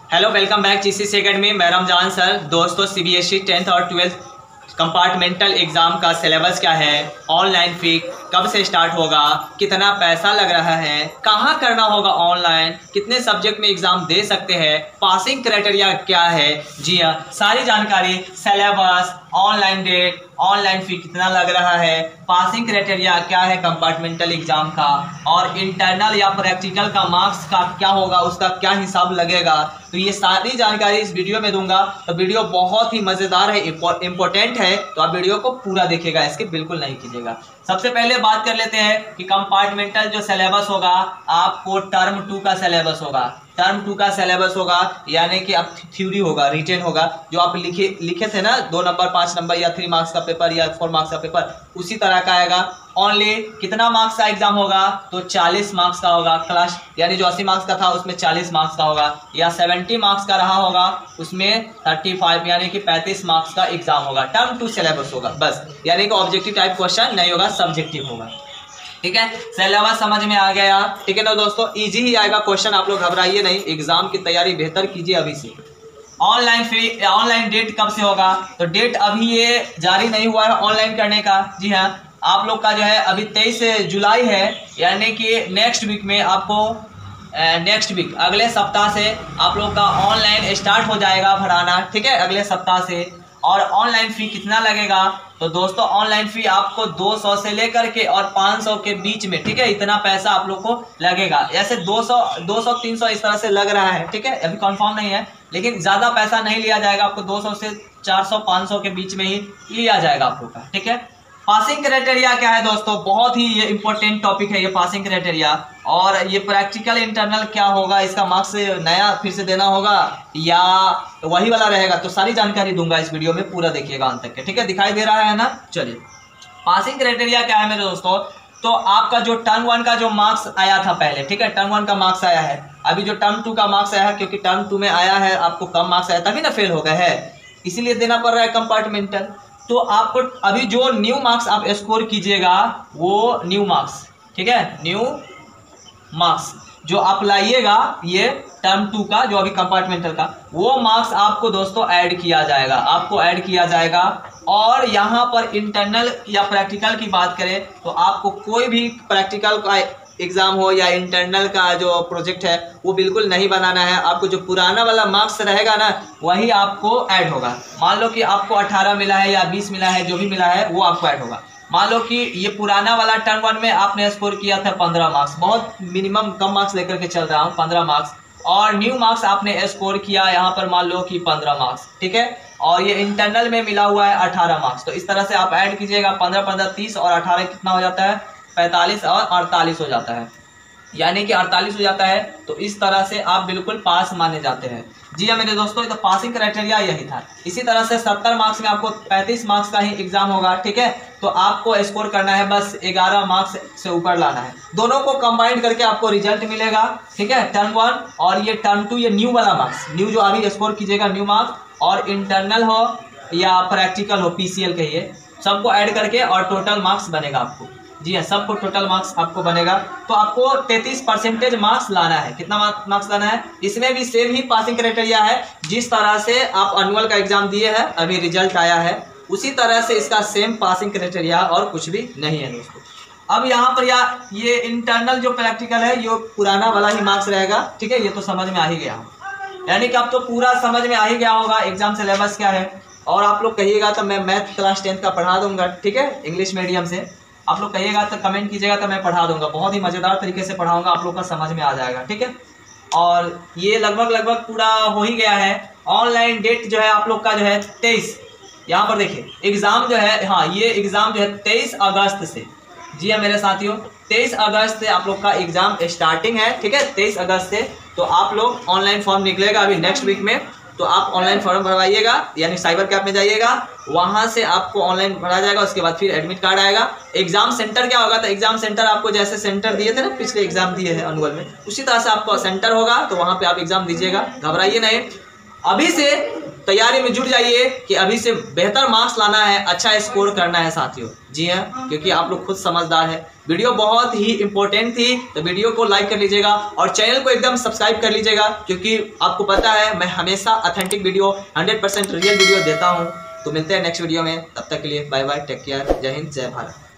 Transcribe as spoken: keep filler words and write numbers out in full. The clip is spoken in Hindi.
Hello, welcome back GCC academy. मैं रमजान सर। दोस्तों, सीबीएसई टेंथ और ट्वेल्थ कंपार्टमेंटल एग्ज़ाम का सिलेबस क्या है, ऑनलाइन फी कब से स्टार्ट होगा, कितना पैसा लग रहा है, कहाँ करना होगा ऑनलाइन, कितने सब्जेक्ट में एग्ज़ाम दे सकते हैं, पासिंग क्राइटेरिया क्या है, जी हाँ, सारी जानकारी, syllabus, online date, online fee कितना लग रहा है, पासिंग क्राइटेरिया क्या है कंपार्टमेंटल एग्जाम का, और इंटरनल या प्रैक्टिकल का मार्क्स का क्या होगा, उसका क्या हिसाब लगेगा, तो ये सारी जानकारी इस वीडियो में दूंगा। तो वीडियो बहुत ही मज़ेदार है, इंपॉर्टेंट है, तो आप वीडियो को पूरा देखिएगा, इसके बिल्कुल नहीं कीजिएगा। सबसे पहले बात कर लेते हैं कि कंपार्टमेंटल जो सिलेबस होगा, आपको टर्म टू का सिलेबस होगा। टर्म टू का सिलेबस होगा यानी कि अब थ्योरी होगा, रिटेन होगा, जो आप लिखे लिखे थे ना, दो नंबर, पाँच नंबर या थ्री मार्क्स का पेपर या फोर मार्क्स का पेपर, उसी तरह का आएगा। ओनली कितना मार्क्स का एग्जाम होगा, तो चालीस मार्क्स का होगा। क्लास यानी जो अस्सी मार्क्स का था उसमें चालीस मार्क्स का होगा, या सत्तर मार्क्स का रहा होगा उसमें पैंतीस यानी कि पैंतीस मार्क्स का एग्जाम होगा। टर्म टू सिलेबस होगा बस, यानी कि ऑब्जेक्टिव टाइप क्वेश्चन नहीं होगा, सब्जेक्टिव होगा। ठीक है, सिलेबस समझ में आ गया। ठीक है ना दोस्तों, इजी ही आएगा क्वेश्चन, आप लोग घबराइए नहीं, एग्जाम की तैयारी बेहतर कीजिए अभी से। ऑनलाइन फी ऑनलाइन डेट कब से होगा, तो डेट अभी ये जारी नहीं हुआ है ऑनलाइन करने का। जी हाँ, आप लोग का जो है अभी तेईस जुलाई है, यानी कि नेक्स्ट वीक में आपको नेक्स्ट वीक अगले सप्ताह से आप लोग का ऑनलाइन स्टार्ट हो जाएगा भराना। ठीक है, अगले सप्ताह से। और ऑनलाइन फी कितना लगेगा, तो दोस्तों ऑनलाइन फी आपको दो सौ से लेकर के और पाँच सौ के बीच में, ठीक है, इतना पैसा आप लोग को लगेगा। ऐसे दो सौ दो सौ तीन सौ इस तरह से लग रहा है। ठीक है, अभी कंफर्म नहीं है, लेकिन ज्यादा पैसा नहीं लिया जाएगा आपको, दो सौ से चार सौ पाँच सौ के बीच में ही लिया जाएगा आप लोग का। ठीक है, पासिंग क्राइटेरिया क्या है दोस्तों, बहुत ही ये इंपॉर्टेंट टॉपिक है ये पासिंग क्राइटेरिया। और ये प्रैक्टिकल इंटरनल क्या होगा, इसका मार्क्स नया फिर से देना होगा या वही वाला रहेगा, तो सारी जानकारी दूंगा इस वीडियो में, पूरा देखिएगा अंत तक के। ठीक है, दिखाई दे रहा है ना। चलिए, पासिंग क्राइटेरिया क्या है मेरे दोस्तों, तो आपका जो टर्म वन का जो मार्क्स आया था पहले, ठीक है, टर्म वन का मार्क्स आया है, अभी जो टर्म टू का मार्क्स आया है, क्योंकि टर्म टू में आया है आपको कम मार्क्स आया तभी ना फेल हो गए है, इसीलिए देना पड़ रहा है कंपार्टमेंटल। तो आपको अभी जो न्यू मार्क्स आप स्कोर कीजिएगा वो न्यू मार्क्स, ठीक है, न्यू मार्क्स जो आप लाइएगा, ये टर्म टू का जो अभी कंपार्टमेंटल का, वो मार्क्स आपको दोस्तों ऐड किया जाएगा, आपको ऐड किया जाएगा। और यहाँ पर इंटरनल या प्रैक्टिकल की बात करें तो आपको कोई भी प्रैक्टिकल का एग्जाम हो या इंटरनल का जो प्रोजेक्ट है वो बिल्कुल नहीं बनाना है। आपको जो पुराना वाला मार्क्स रहेगा ना वही आपको ऐड होगा। मान लो कि आपको अठारह मिला है या बीस मिला है, जो भी मिला है वो आपको ऐड होगा। मान लो कि ये पुराना वाला टर्म वन में आपने स्कोर किया था पंद्रह मार्क्स, बहुत मिनिमम कम मार्क्स लेकर के चल रहा हूँ, पंद्रह मार्क्स, और न्यू मार्क्स आपने स्कोर किया यहाँ पर मान लो कि पंद्रह मार्क्स, ठीक है, और ये इंटरनल में मिला हुआ है अठारह मार्क्स। तो इस तरह से आप ऐड कीजिएगा, पंद्रह पंद्रह तीस और अठारह कितना हो जाता है, पैंतालीस और अड़तालीस हो जाता है, यानी कि अड़तालीस हो जाता है। तो इस तरह से आप बिल्कुल पास माने जाते हैं। जी हाँ मेरे दोस्तों, तो पासिंग क्राइटेरिया यही था। इसी तरह से सत्तर मार्क्स में आपको पैंतीस मार्क्स का ही एग्जाम होगा। ठीक है, तो आपको स्कोर करना है बस ग्यारह मार्क्स से ऊपर लाना है, दोनों को कंबाइंड करके आपको रिजल्ट मिलेगा। ठीक है, टर्म वन और ये टर्म टू, ये न्यू वाला मार्क्स, न्यू जो अभी स्कोर कीजिएगा न्यू मार्क्स, और इंटरनल हो या प्रैक्टिकल हो, पीसीएल कहिए, सबको ऐड करके और टोटल मार्क्स बनेगा आपको। जी हाँ, सबको टोटल मार्क्स आपको बनेगा। तो आपको तैंतीस परसेंटेज मार्क्स लाना है। कितना मार्क्स लाना है, इसमें भी सेम ही पासिंग क्राइटेरिया है। जिस तरह से आप एनुअल का एग्जाम दिए हैं, अभी रिजल्ट आया है, उसी तरह से इसका सेम पासिंग क्राइटेरिया, और कुछ भी नहीं है दोस्तों। अब यहाँ पर या ये इंटरनल जो प्रैक्टिकल है ये पुराना वाला ही मार्क्स रहेगा। ठीक है, ये तो समझ में आ ही गया, यानी कि अब तो पूरा समझ में आ ही गया होगा एग्जाम सिलेबस क्या है। और आप लोग कहिएगा तो मैं मैथ क्लास टेंथ का पढ़ा दूंगा। ठीक है, इंग्लिश मीडियम से आप लोग कहिएगा तो कमेंट कीजिएगा तो मैं पढ़ा दूंगा, बहुत ही मज़ेदार तरीके से पढ़ाऊंगा, आप लोग का समझ में आ जाएगा। ठीक है, और ये लगभग लगभग पूरा हो ही गया है। ऑनलाइन डेट जो है आप लोग का जो है तेईस, यहाँ पर देखिए एग्ज़ाम जो है, हाँ ये एग्ज़ाम जो है तेईस अगस्त से। जी हाँ मेरे साथियों, तेईस अगस्त से आप लोग का एग्ज़ाम स्टार्टिंग है। ठीक है, तेईस अगस्त से। तो आप लोग ऑनलाइन फॉर्म निकलेगा अभी नेक्स्ट वीक में, तो आप ऑनलाइन फॉर्म भरवाइएगा, यानी साइबर कैफ में जाइएगा, वहाँ से आपको ऑनलाइन भरा जाएगा, उसके बाद फिर एडमिट कार्ड आएगा। एग्जाम सेंटर क्या होगा, तो एग्जाम सेंटर आपको जैसे सेंटर दिए थे ना पिछले एग्जाम दिए हैं एनुअल में, उसी तरह से आपको सेंटर होगा, तो वहाँ पे आप एग्जाम दीजिएगा, घबराइए नहीं। अभी से तैयारी में जुट जाइए कि अभी से बेहतर मार्क्स लाना है, अच्छा स्कोर करना है साथियों। जी हाँ, क्योंकि आप लोग खुद समझदार है। वीडियो बहुत ही इंपॉर्टेंट थी, तो वीडियो को लाइक कर लीजिएगा और चैनल को एकदम सब्सक्राइब कर लीजिएगा, क्योंकि आपको पता है मैं हमेशा authentic video, hundred percent real video देता हूँ। तो मिलते हैं नेक्स्ट वीडियो में, तब तक के लिए बाय बाय, टेक केयर, जय हिंद, जय भारत।